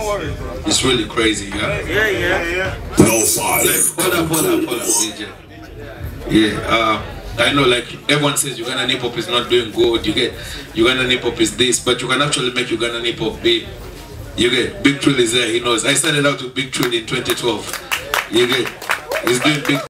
It's really crazy, yeah? Yeah. No fire. Hold up, DJ. Yeah, I know, like everyone says Ugandan hip hop is not doing good. You get Ugandan hip hop is this, but you can actually make Ugandan hip hop big. You get Big Trill is there, he knows. I started out with Big Trill in 2012. You get, he's doing big.